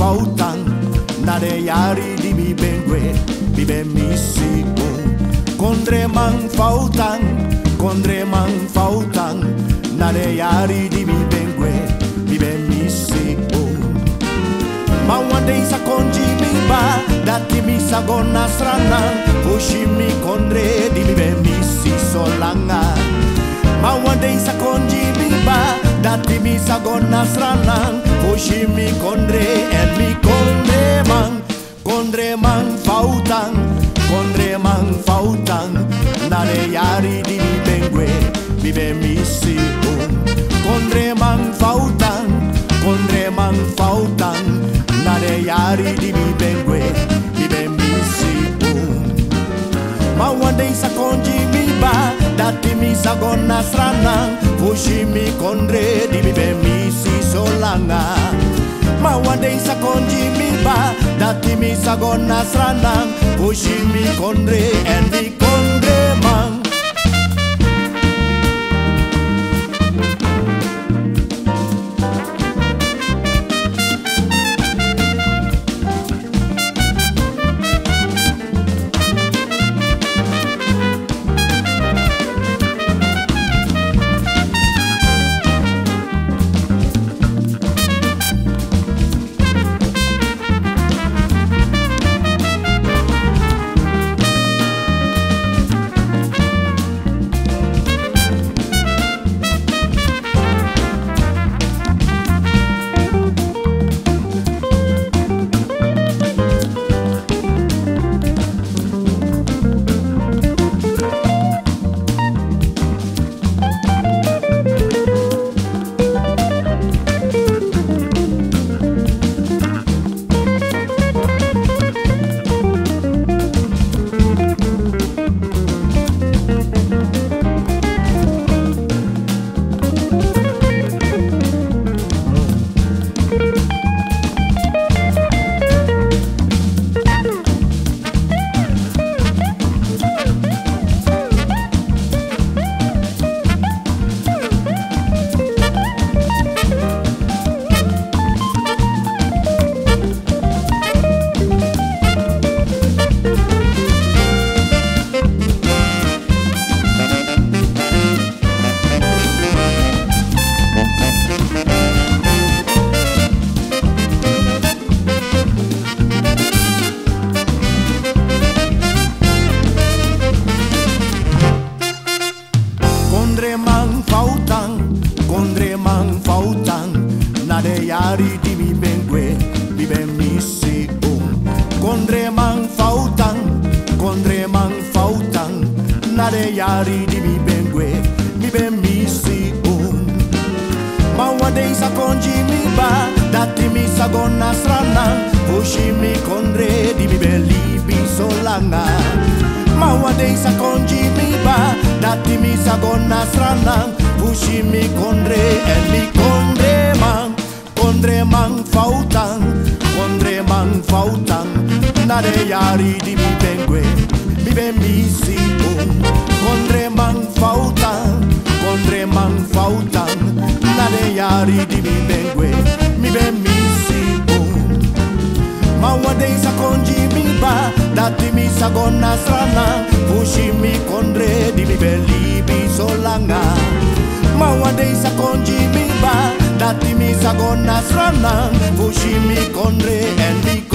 fautang nade yari di mi bengue bibe misi kondre mang fautang nade yari di mi bengue bibe misi ma one day sa konji mi ba dati mi sa gonna strana pushi mi kondre di bibe misi solanga ma one day sa konji mi ba dati mi sa gonna strana pushi mi kondre and mi kondre mang fautang nade yari di mi bengue bibe misi kondre mang fautang nade yari di mi bengue bibe misi ma one day sa konji mi ba dati mi sa gonna strana pushi mi kondre di bibe misi solanga ma one day sa konji mi ba dati mi sa gonna strana pushi mi kondre and mi kondre mang kondre mang fautang nade yari di mi bengue bibe misi kondre mang fautang nade yari di mi bengue bibe misi ma one day sa konji mi ba dati mi sa gonna strana pushi mi kondre di bibe libi solanga ma one day sa konji mi ba dati mi sa gonna strana pushi mi kondre and mi kondre mang fautang nade yari di mi bengue bibe misi kondre mang fautang nade yari di mi bengue bibe misi ma one day sa konji mi ba dati mi sa gonna strana pushi mi kondre di bibe libi solanga ma one day sa konji mi ba dati mi sa gonna strana pushi mi kondre and mi